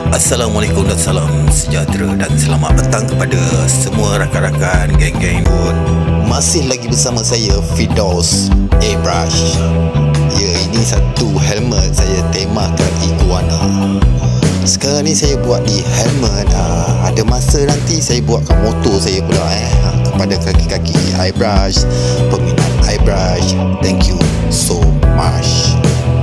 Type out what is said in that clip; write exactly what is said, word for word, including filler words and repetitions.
Assalamualaikum dan salam sejahtera dan selamat petang kepada semua rakan-rakan geng-geng pun. Masih lagi bersama saya Firdaus Airbrush. Ya, ini satu helmet saya temakan iguana. Sekarang ni saya buat di helmet, ha, ada masa nanti saya buatkan motor saya pula eh ha, kepada kaki-kaki airbrush, peminat airbrush. Thank you so much.